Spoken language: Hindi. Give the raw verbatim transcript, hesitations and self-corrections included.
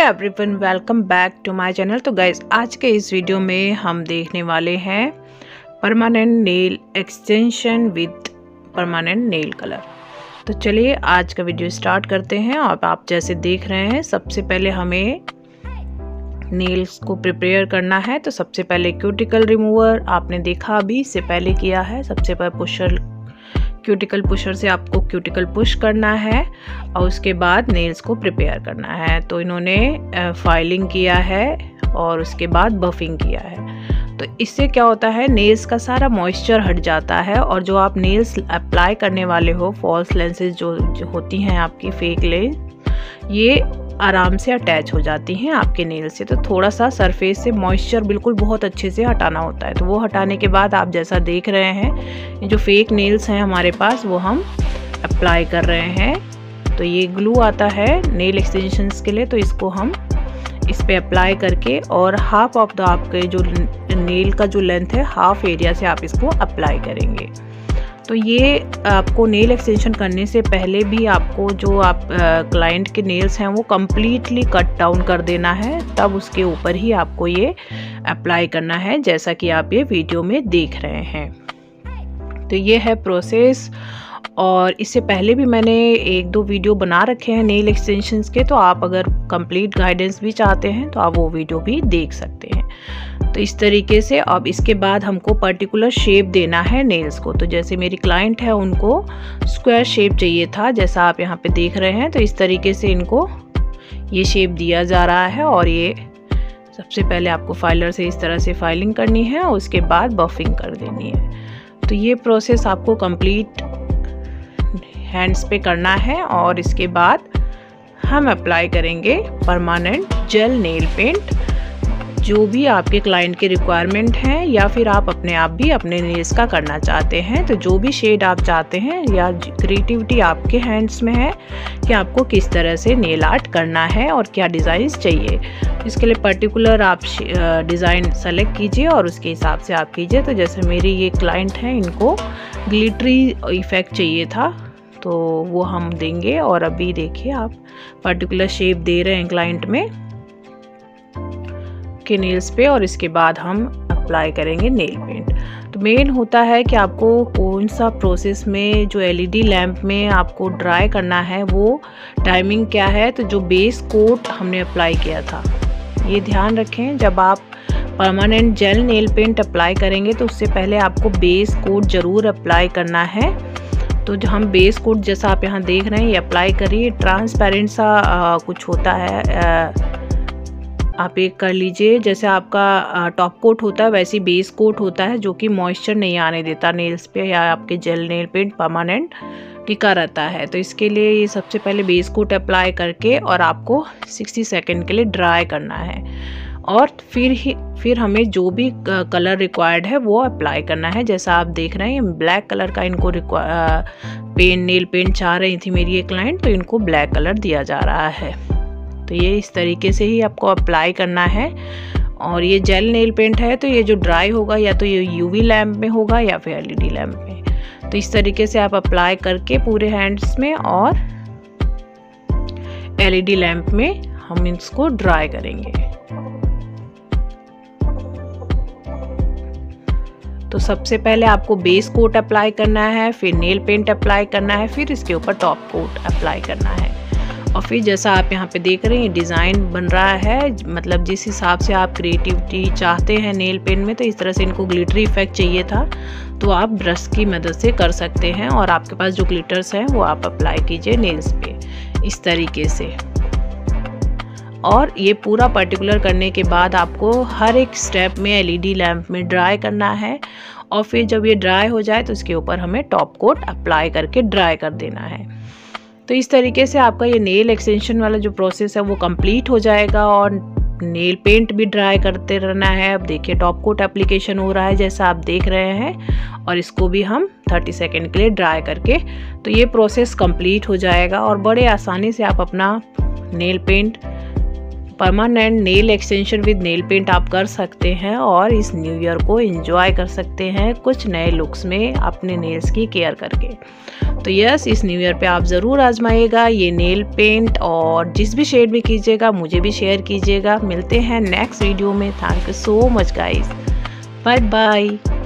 Everyone, welcome back to my channel. तो गाइस, आज के इस वीडियो में हम देखने वाले हैं permanent nail extension with permanent nail colour. तो चलिए आज का वीडियो स्टार्ट करते हैं। और आप जैसे देख रहे हैं, सबसे पहले हमें नेल्स को प्रिपेयर करना है। तो सबसे पहले क्यूटिकल रिमूवर आपने देखा अभी इससे पहले किया है। सबसे पहले पुशर क्यूटिकल पुशर से आपको क्यूटिकल पुश करना है और उसके बाद नेल्स को प्रिपेयर करना है। तो इन्होंने फाइलिंग किया है और उसके बाद बफिंग किया है। तो इससे क्या होता है, नेल्स का सारा मॉइस्चर हट जाता है और जो आप नेल्स अप्लाई करने वाले हो, फॉल्स लेंसेज जो, जो होती हैं आपकी फेक लेंस, ये आराम से अटैच हो जाती हैं आपके नेल से। तो थोड़ा सा सरफेस से मॉइस्चर बिल्कुल बहुत अच्छे से हटाना होता है। तो वो हटाने के बाद आप जैसा देख रहे हैं, जो फेक नेल्स हैं हमारे पास, वो हम अप्लाई कर रहे हैं। तो ये ग्लू आता है नेल एक्सटेंशंस के लिए, तो इसको हम इस पे अप्लाई करके और हाफ ऑफ द आपके जो नेल का जो लेंथ है, हाफ एरिया से आप इसको अप्लाई करेंगे। तो ये आपको नेल एक्सटेंशन करने से पहले भी आपको जो आप क्लाइंट के नेल्स हैं वो कम्प्लीटली कट डाउन कर देना है, तब उसके ऊपर ही आपको ये अप्लाई करना है, जैसा कि आप ये वीडियो में देख रहे हैं। तो ये है प्रोसेस। और इससे पहले भी मैंने एक दो वीडियो बना रखे हैं नेल एक्सटेंशंस के, तो आप अगर कंप्लीट गाइडेंस भी चाहते हैं तो आप वो वीडियो भी देख सकते हैं। तो इस तरीके से अब इसके बाद हमको पर्टिकुलर शेप देना है नेल्स को। तो जैसे मेरी क्लाइंट है, उनको स्क्वायर शेप चाहिए था, जैसा आप यहाँ पे देख रहे हैं। तो इस तरीके से इनको ये शेप दिया जा रहा है। और ये सबसे पहले आपको फाइलर से इस तरह से फाइलिंग करनी है और उसके बाद बफिंग कर देनी है। तो ये प्रोसेस आपको कंप्लीट हैंड्स पे करना है। और इसके बाद हम अप्लाई करेंगे परमानेंट जेल नेल पेंट, जो भी आपके क्लाइंट के रिक्वायरमेंट हैं, या फिर आप अपने आप भी अपने नेल्स का करना चाहते हैं। तो जो भी शेड आप चाहते हैं, या क्रिएटिविटी आपके हैंड्स में है कि आपको किस तरह से नेल आर्ट करना है और क्या डिज़ाइंस चाहिए, इसके लिए पर्टिकुलर आप डिज़ाइन सेलेक्ट कीजिए और उसके हिसाब से आप कीजिए। तो जैसे मेरी ये क्लाइंट हैं, इनको ग्लिटरी इफ़ेक्ट चाहिए था, तो वो हम देंगे। और अभी देखिए आप पर्टिकुलर शेप दे रहे हैं क्लाइंट में के नेल्स पे, और इसके बाद हम अप्लाई करेंगे नेल पेंट। तो मेन होता है कि आपको कौन सा प्रोसेस में, जो एलईडी लैंप में आपको ड्राई करना है, वो टाइमिंग क्या है। तो जो बेस कोट हमने अप्लाई किया था, ये ध्यान रखें, जब आप permanent gel nail paint apply करेंगे तो उससे पहले आपको बेस कोट ज़रूर अप्लाई करना है। तो जो हम बेस कोट, जैसा आप यहाँ देख रहे हैं, ये अप्लाई करिए। ट्रांसपेरेंट सा आ, कुछ होता है, आ, आप एक कर लीजिए। जैसे आपका टॉप कोट होता है, वैसे बेस कोट होता है, जो कि मॉइस्चर नहीं आने देता नेल्स पे, या आपके जेल नेल पेंट परमानेंट टिका रहता है। तो इसके लिए ये सबसे पहले बेस कोट अप्लाई करके और आपको साठ सेकंड के लिए ड्राई करना है। और फिर ही फिर हमें जो भी कलर रिक्वायर्ड है वो अप्लाई करना है। जैसा आप देख रहे हैं, ब्लैक कलर का इनको पेन नेल पेंट चाह रही थी मेरी ये क्लाइंट, तो इनको ब्लैक कलर दिया जा रहा है। तो ये इस तरीके से ही आपको अप्लाई करना है। और ये जेल नेल पेंट है, तो ये जो ड्राई होगा, या तो ये यूवी लैम्प में होगा या फिर एलईडी लैम्प में। तो इस तरीके से आप अप्लाई करके पूरे हैंड्स में और एलईडी लैम्प में हम इसको ड्राई करेंगे। तो सबसे पहले आपको बेस कोट अप्लाई करना है, फिर नेल पेंट अप्लाई करना है, फिर इसके ऊपर टॉप कोट अप्लाई करना है। और फिर जैसा आप यहाँ पे देख रहे हैं, डिज़ाइन बन रहा है, मतलब जिस हिसाब से आप क्रिएटिविटी चाहते हैं नेल पेंट में। तो इस तरह से इनको ग्लिटरी इफेक्ट चाहिए था, तो आप ब्रश की मदद से कर सकते हैं। और आपके पास जो ग्लिटर्स हैं वो आप अप्लाई कीजिए नेल्स पे इस तरीके से। और ये पूरा पर्टिकुलर करने के बाद आपको हर एक स्टेप में एलईडी लैंप में ड्राई करना है। और फिर जब ये ड्राई हो जाए तो इसके ऊपर हमें टॉप कोट अप्लाई करके ड्राई कर देना है। तो इस तरीके से आपका ये नेल एक्सटेंशन वाला जो प्रोसेस है वो कंप्लीट हो जाएगा। और नेल पेंट भी ड्राई करते रहना है। अब देखिए टॉप कोट एप्लीकेशन हो रहा है, जैसा आप देख रहे हैं, और इसको भी हम तीस सेकंड के लिए ड्राई करके, तो ये प्रोसेस कंप्लीट हो जाएगा। और बड़े आसानी से आप अपना nail paint permanent nail extension with nail paint आप कर सकते हैं और इस न्यू ईयर को एंजॉय कर सकते हैं कुछ नए लुक्स में अपने नेल्स की केयर करके। तो यस, इस न्यू ईयर पे आप ज़रूर आजमाइएगा ये नेल पेंट और जिस भी शेड में कीजिएगा मुझे भी शेयर कीजिएगा। मिलते हैं नेक्स्ट वीडियो में। Thank you so much guys, bye bye.